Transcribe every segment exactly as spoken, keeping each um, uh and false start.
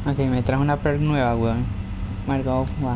Ok, me trajo una perk nueva, weón. Marco, va.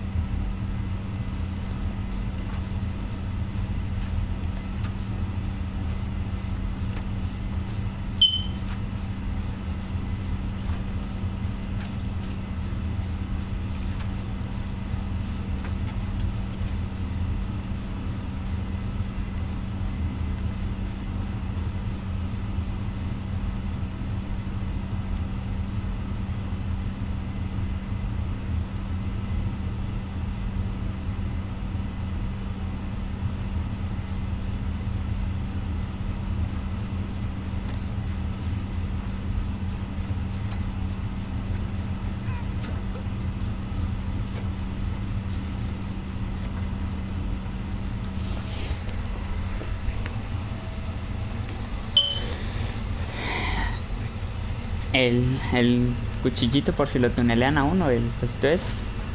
El, el cuchillito por si lo tunelean a uno, el cosito es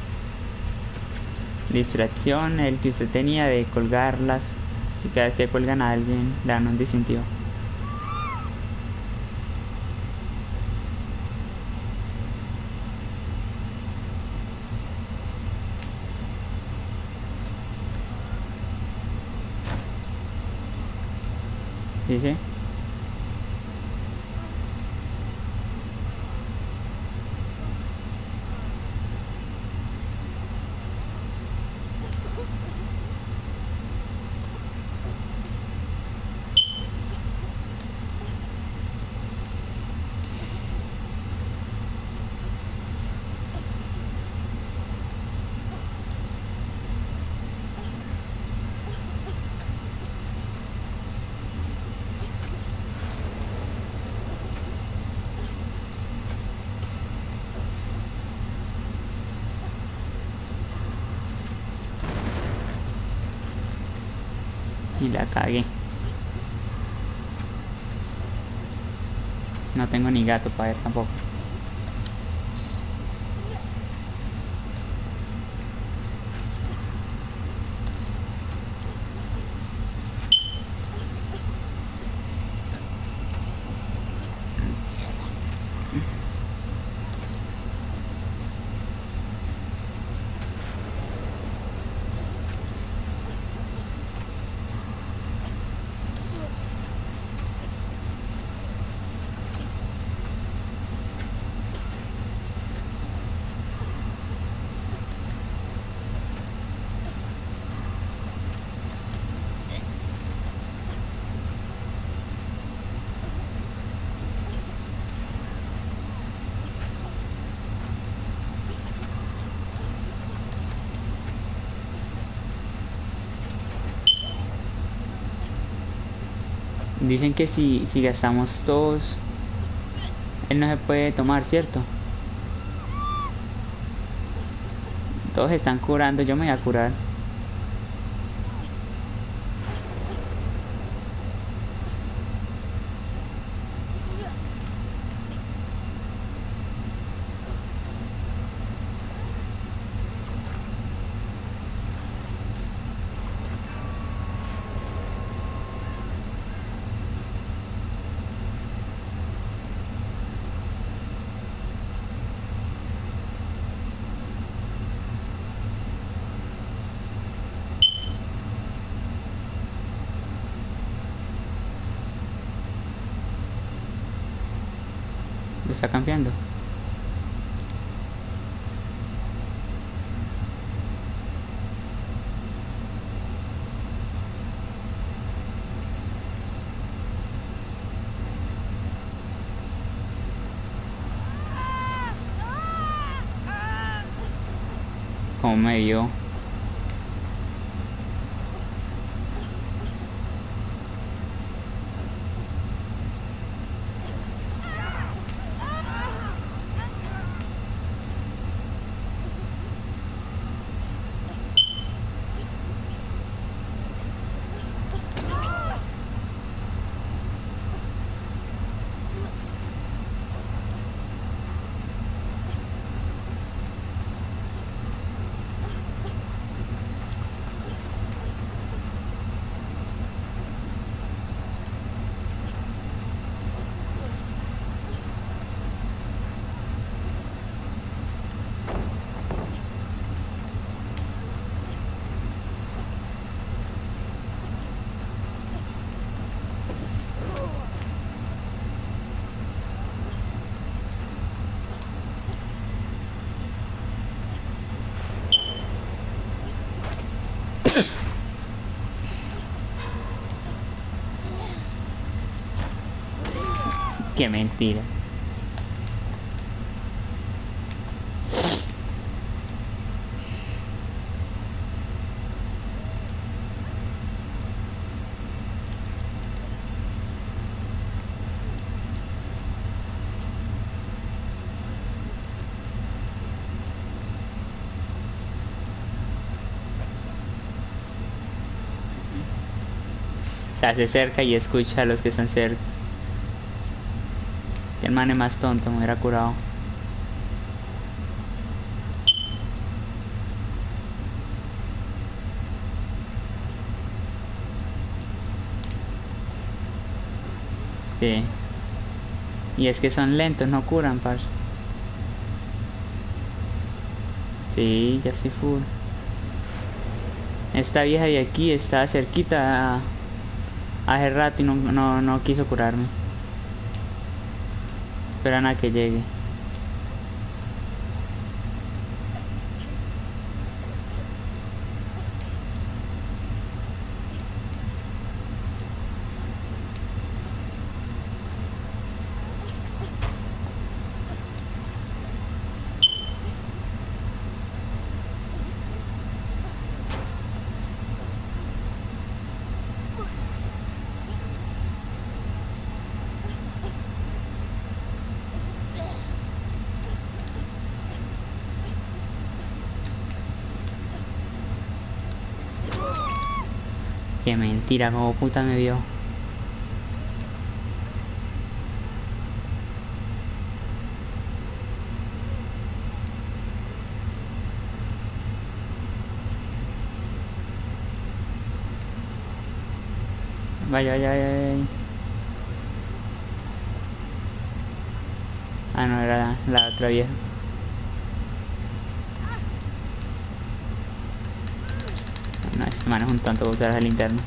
distracción, el que usted tenía de colgarlas, que cada vez que cuelgan a alguien le dan un distintivo. ¿Sí, sí? Y la cagué. No tengo ni gato para ver tampoco. Dicen que si, si gastamos todos, él no se puede tomar, ¿cierto? Todos están curando, yo me voy a curar. Lo está cambiando. Como me vio. Qué mentira. Se hace cerca y escucha a los que están cerca. El man es más tonto, me hubiera curado. Sí. Y es que son lentos, no curan, parce. Sí, ya estoy full. Esta vieja de aquí está cerquita a- hace rato y no, no, no quiso curarme. Esperan a que llegue. Qué mentira, como puta me vio. Vaya, vaya, vaya, vaya. Ah, no, era la, la otra vieja. No, este man es un tonto, voy a usar esa linterna.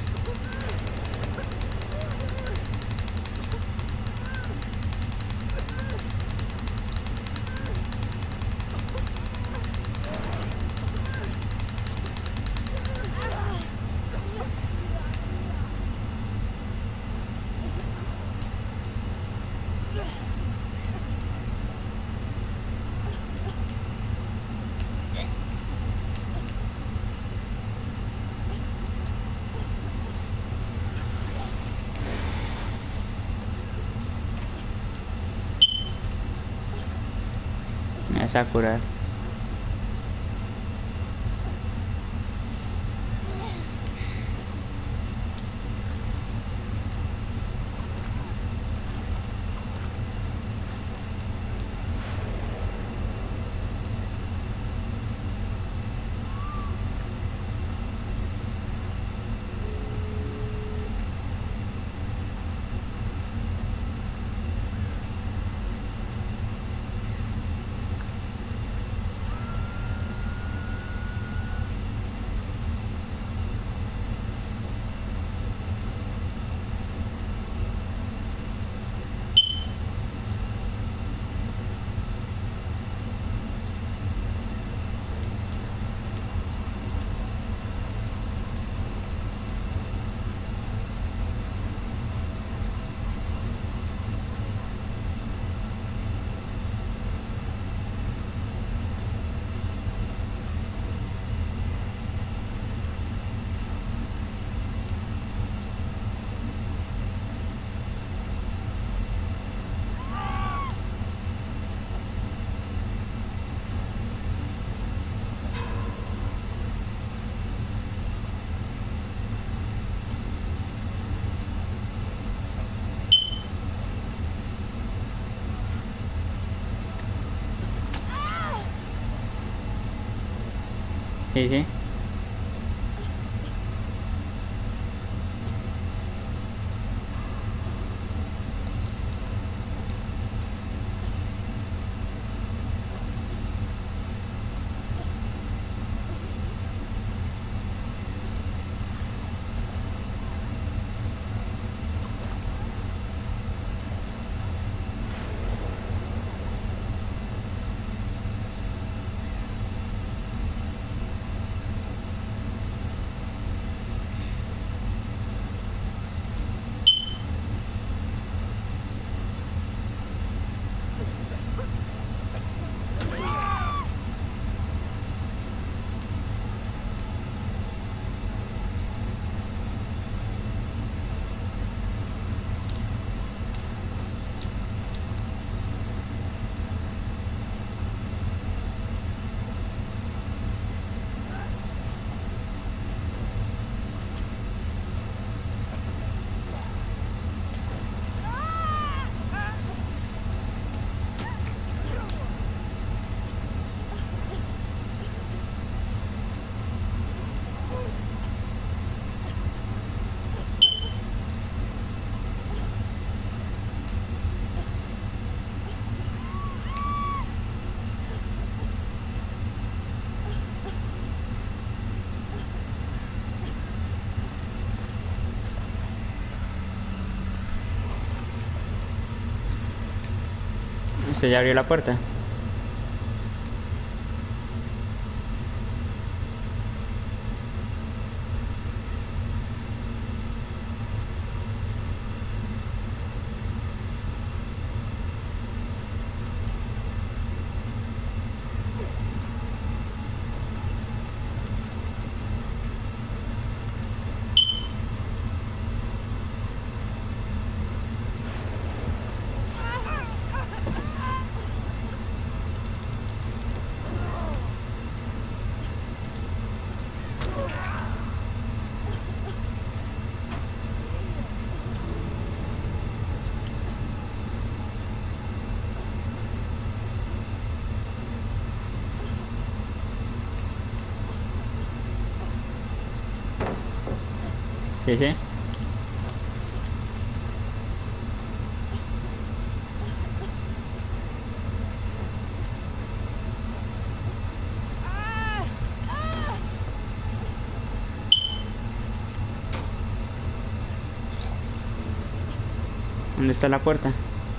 Me vas a curar. Sí, sí. ¿Usted ya abrió la puerta? Sí, sí. ¿Dónde está la puerta?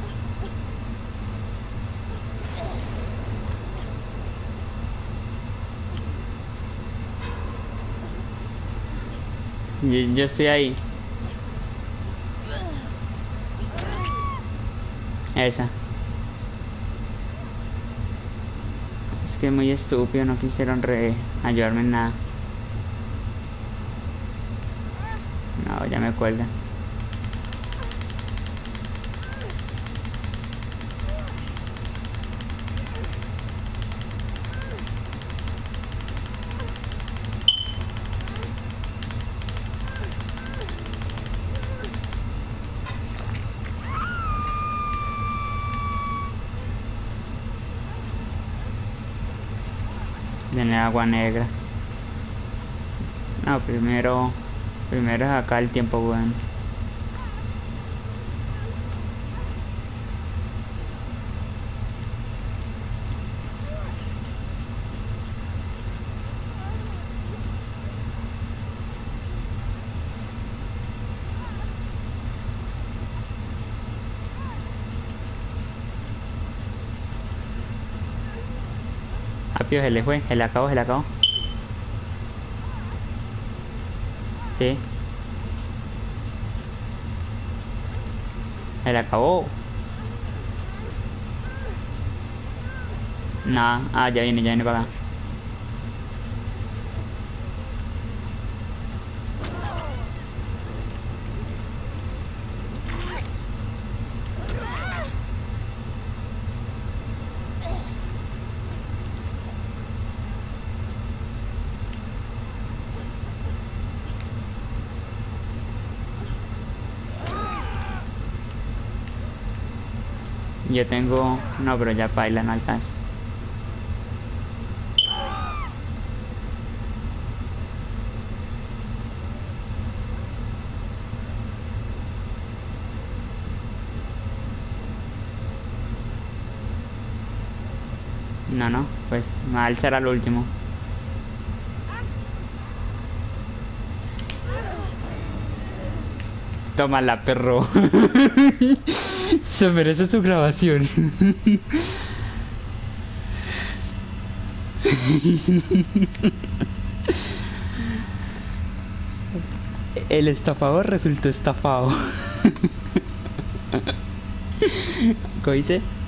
Yo, yo estoy ahí. Esa. Es que es muy estúpido, no quisieron re ayudarme en nada. No, ya me cuelgan. Tiene agua negra. No, primero... Primero es acá el tiempo bueno. Rápido, se le fue, se le acabó, se le acabó. Sí. Se le acabó. Nada, ah, ya viene, ya viene para acá. Yo tengo... No, pero ya paila, no alcanza. No, no, pues mal será el último. Tómala, perro. Se merece su grabación. El estafador resultó estafado. ¿Cómo dice?